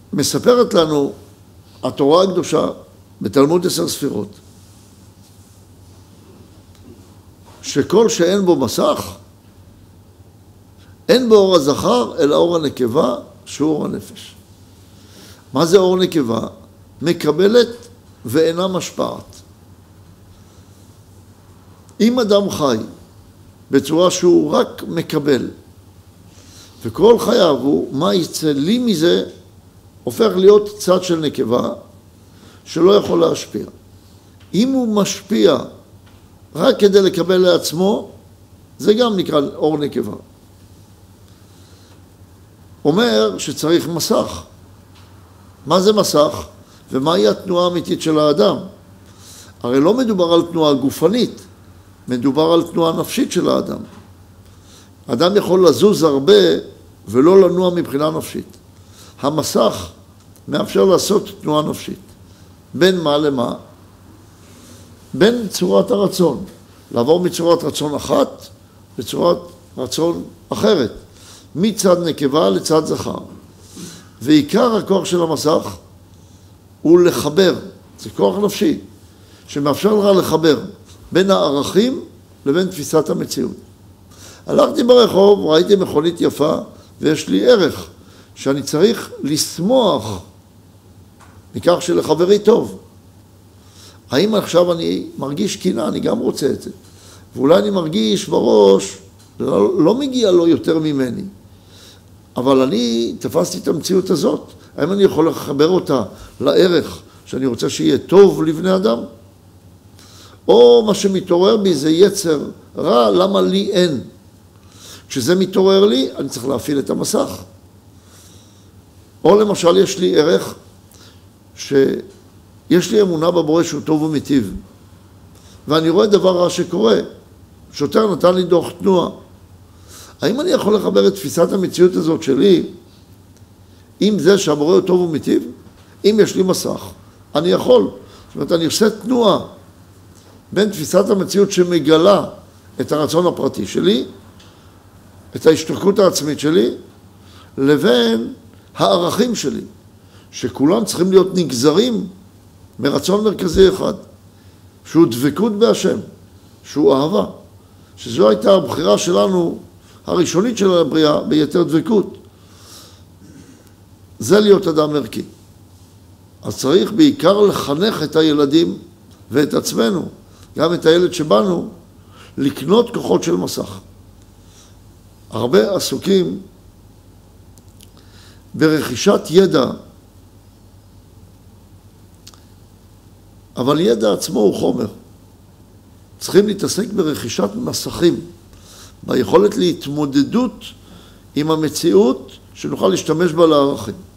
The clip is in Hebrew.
מספרת לנו התורה הקדושה בתלמוד 10 ספירות, שכל שאין בו מסך, אין בו אור הזכר, אלא אור הנקבה, שהוא אור הנפש. מה זה אור נקבה? מקבלת ואינה משפעת. אם אדם חי בצורה שהוא רק מקבל, וכל חייו הוא, מה יצא לי מזה, הופך להיות צד של נקבה, שלא יכול להשפיע. אם הוא משפיע רק כדי לקבל לעצמו, זה גם נקרא אור נקבה. אומר שצריך מסך. מה זה מסך? ומהי התנועה האמיתית של האדם? הרי לא מדובר על תנועה גופנית, מדובר על תנועה נפשית של האדם. האדם יכול לזוז הרבה ולא לנוע מבחינה נפשית. המסך מאפשר לעשות תנועה נפשית. בין מה למה? בין צורת הרצון. לעבור מצורת רצון אחת לצורת רצון אחרת. מצד נקבה לצד זכר. ועיקר הכוח של המסך הוא לחבר. זה כוח נפשי שמאפשר לך לחבר בין הערכים לבין תפיסת המציאות. הלכתי ברחוב, ראיתי מכונית יפה ויש לי ערך שאני צריך לשמוח מכך שלחברי טוב. האם עכשיו אני מרגיש קינה? אני גם רוצה את זה. ואולי אני מרגיש בראש, לא מגיע לו יותר ממני. אבל אני תפסתי את המציאות הזאת. האם אני יכול לחבר אותה לערך שאני רוצה שיהיה טוב לבני אדם? או מה שמתעורר בי זה יצר רע, למה לי אין? כשזה מתעורר לי, אני צריך להפעיל את המסך. או למשל יש לי ערך שיש לי אמונה בבורא שהוא טוב ומיטיב. ואני רואה דבר רע שקורה. שוטר נתן לי דוח תנועה. האם אני יכול לחבר את תפיסת המציאות הזאת שלי עם זה שהבורא הוא טוב ומיטיב? אם יש לי מסך, אני יכול. זאת אומרת, אני עושה תנועה בין תפיסת המציאות שמגלה את הרצון הפרטי שלי, את ההשתוקקות העצמית שלי, לבין הערכים שלי, שכולם צריכים להיות נגזרים מרצון מרכזי אחד, שהוא דבקות בהשם, שהוא אהבה, שזו הייתה הבחירה שלנו הראשונית של הבריאה ביתר דבקות. זה להיות אדם ערכי. אז צריך בעיקר לחנך את הילדים ואת עצמנו, גם את הילד שבנו, לקנות כוחות של מסך. הרבה עסוקים ברכישת ידע, אבל ידע עצמו הוא חומר. צריכים להתעסק ברכישת מסכים, ביכולת להתמודדות עם המציאות שנוכל להשתמש בה לערכים.